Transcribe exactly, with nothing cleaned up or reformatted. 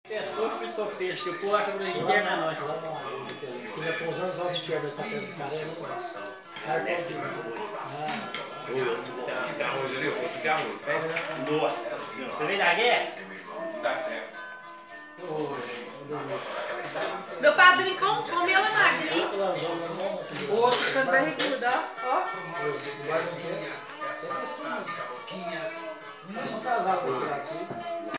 Pescou, fritou peixe. O povo acha que a gente interna nós. Tinha com os anos de perda, tá tendo caramba. Nossa senhora, você veio da guerra? Dá certo. Meu padrinho como? Comeu na máquina. O outro ficando barrigudo, ó. Não são casados aqui.